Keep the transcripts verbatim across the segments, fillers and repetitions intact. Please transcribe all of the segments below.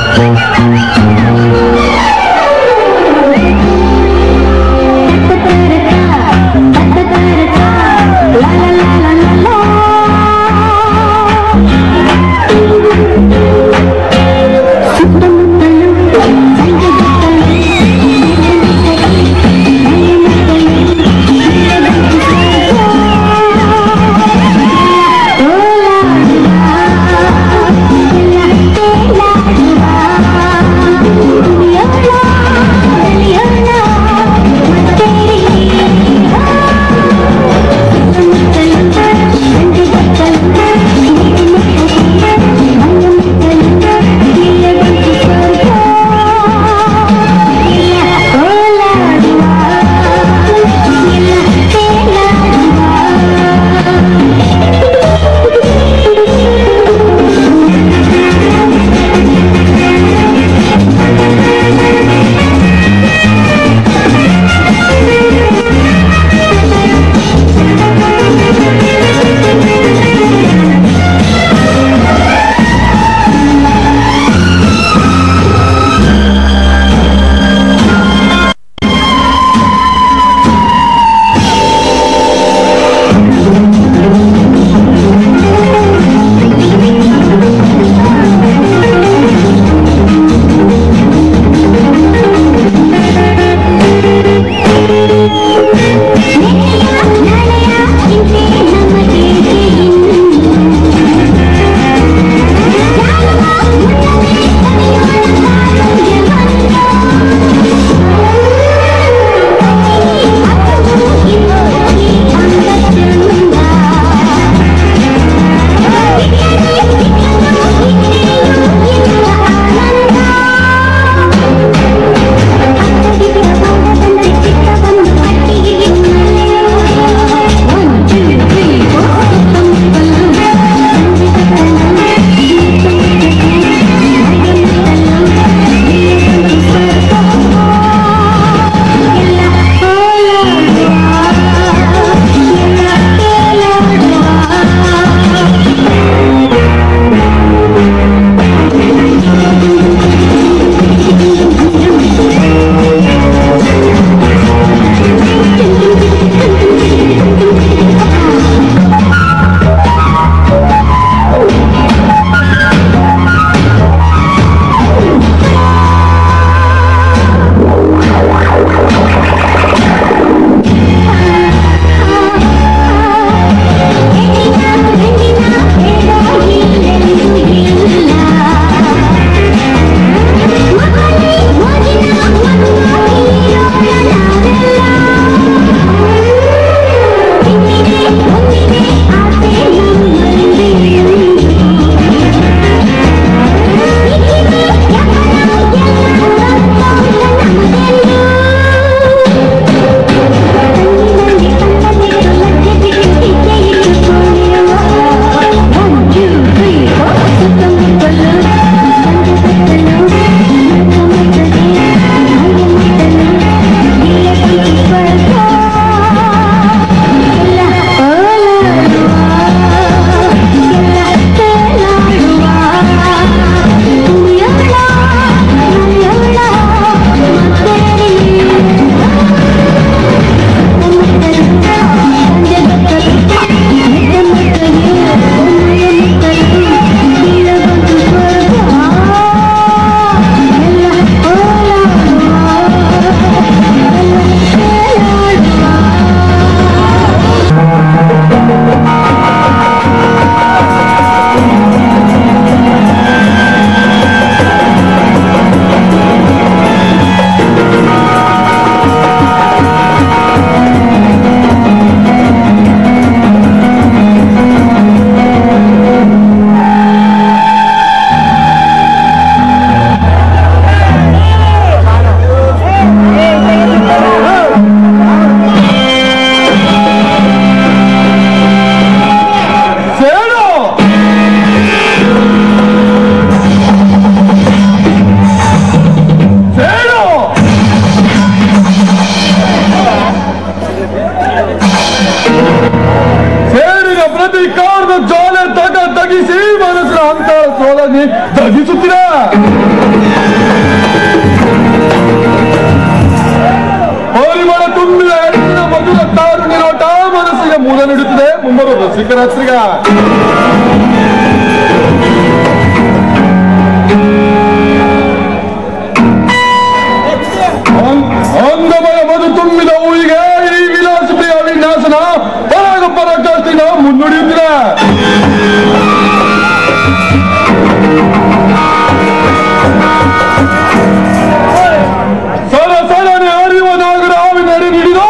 ದಗಿಸುತ್ತೀರಾ ಸಿಕ್ಕರ ಹತ್ರಿಗ ಅಂಗಮಯ ಮಧು ತುಂಬಿದ ಊರಿಗೆ ಈ ವಿಲಾಸತೆಯ ವಿನ್ಯಾಸನ ಪರಾಗ ಪರಾಕಾಷ್ಠೆನ ಮುನ್ನುಡಿಯುತ್ತಿರ ಸರ ಸರನೆ ಅರಿವ ನಾಗರ ಹಾವಿನ ಅಡಿ ನೀಡಿದು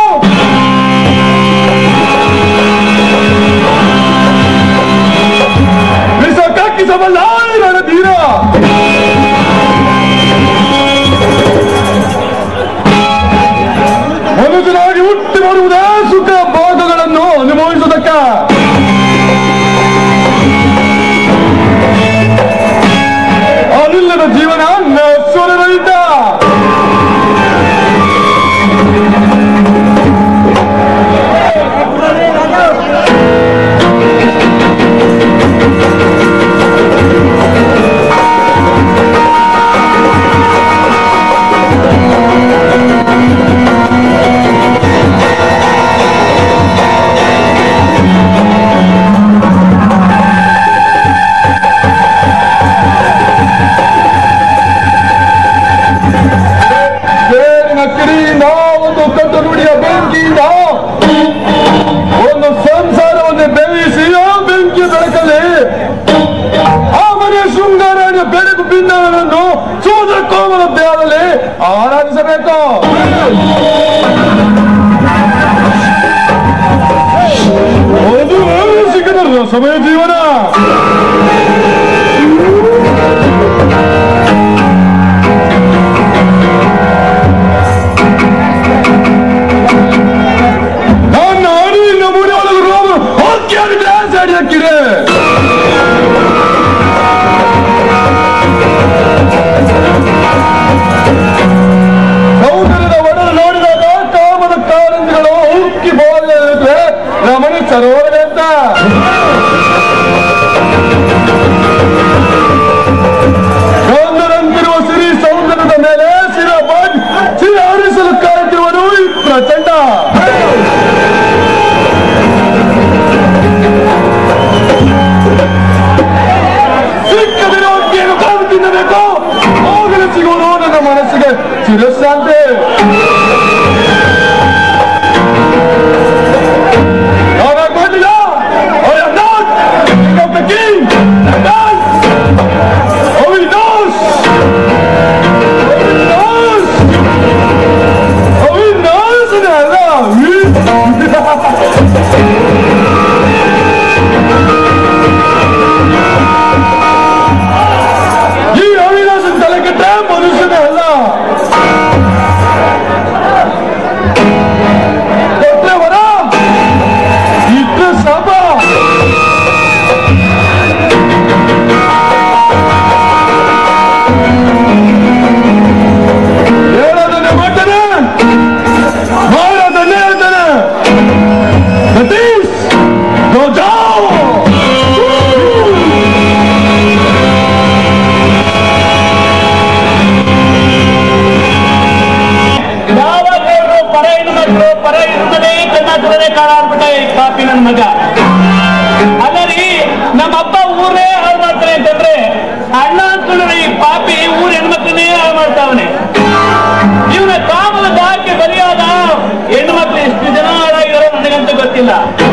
ವಿಷ ಕಕ್ಕಿಸಬಲ್ಲ ರಣಧೀರ ಮನುಷ್ಯನಾಗಿ ಹುಟ್ಟಿ ಬರುವುದೇ ಸುಖ ಭೋಗಗಳನ್ನು ಅನುಭವಿಸುವುದಕ್ಕ ಅನಿಲ್ಲದ ಜೀವನ ನಶ್ವರರಹಿತ ಒಂದು ಸಂಸಾರವನ್ನು ಬೆಳೆಸಿ ಆ ಬೆಂಕಿಯ ಬೆಳಕಲ್ಲಿ ಆ ಮನೆಯ ಶೃಂಗಾರ ಬೆಳಕು ಬಿಂದಗಳನ್ನು ಸೋದರ ಕೋಮಲ ದೇಹದಲ್ಲಿ ಆರಾಧಿಸಬೇಕು. ಅದು ಸಿಗದ ಸಮಯ ಜೀವನ. ಸೌಂದರ್ಯದ ಒಡಲು ನೋಡಿದಾಗ ಕಾಮದ ಕಾರಂಜಿಗಳು ಉಕ್ಕಿ ಬೋಲಿದ್ರೆ ರಮಣಿ ಸರೋವರ ಅಂತ ಗಂಧರಂತಿರುವ ಸಿರಿ ಸೌಂದರ್ಯದ ಮೇಲೆ ಸಿರ ಬಾಗಿ ಸಿರಿ ಹರಿಸಲು ಕಾಯುತ್ತಿರುವುದು ಈ ಪ್ರಚಂಡ. ಸಿಕ್ಕದಿರೋಕ್ಕೇನು ಕಾದು ತಿನ್ನಬೇಕು, ಹೋಗಲು ಸಿಗುವುದು ನನ್ನ ಮನಸ್ಸಿಗೆ ಚಿರಶಾಂತಿ. ಈ ಅವಿನಾಶನ ತಲೆಕೆಟ್ಟ ಮನುಷ್ಯನೇ ಅಲ್ಲ. ಕೊಟ್ರೆ ವರ ಇದ್ರೆ ಶಾಪ. ಹೇಳೋದನ್ನೇ ಮಾಡ್ತಾನೆ, ಮಾಡೋದನ್ನೇ ಹೇಳ್ತಾನೆ. ಸತೀಶ್ ಗೋಜಾವ್ ಪರ ಇರ್ತದೆ ಚೆನ್ನಾಗ್ತದೆ ಕಾಳ ಅಂದ್ಬಿಟ್ಟೆ ಈ ಪಾಪಿ ನನ್ನ ಮಗ. ಅಲ್ಲರಿ ನಮ್ಮ ಅಪ್ಪ ಊರೇ ಹಾಳು ಮಾಡ್ತಾನೆ ಅಂತಂದ್ರೆ ಅಣ್ಣ ಅಂದ್ಕೊಂಡ್ರೆ ಈ ಪಾಪಿ ಊರ್ ಹೆಣ್ಮಕ್ಳನ್ನೇ ಹಾಳು ಮಾಡ್ತಾವನೆ. ಇವನ ಕಾಮದ ದಾಕ್ಕೆ ಬಲಿಯಾದ ಹೆಣ್ಣು ಮಕ್ಳು ಎಷ್ಟು ಜನ ಹಾಳಾಗಿರೋ ನನಗಂತೂ ಗೊತ್ತಿಲ್ಲ.